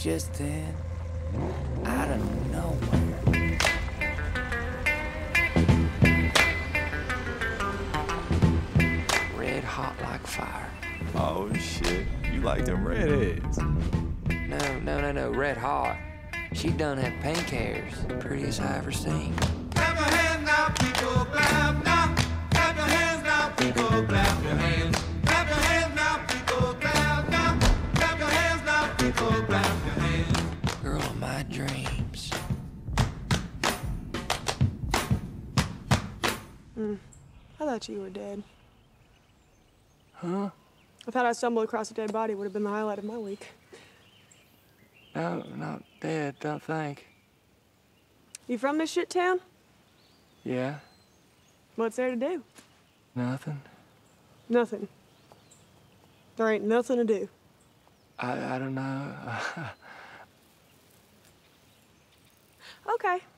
just then, out of nowhere. Red hot like fire. Oh, shit. You like them redheads. No, red hot. She done have pink hairs. Prettiest I ever seen. Clap your hands now, people, clap now. Clap your hands now, people, clap your hands. Clap your hands now, people, clap now. Clap your hands now, people, clap your hands. Girl of my dreams. I thought you were dead. Huh? I thought I stumbled across a dead body would have been the highlight of my week. No, not dead, don't think. You from this shit town? Yeah? What's there to do? Nothing? Nothing. There ain't nothing to do. I don't know. Okay.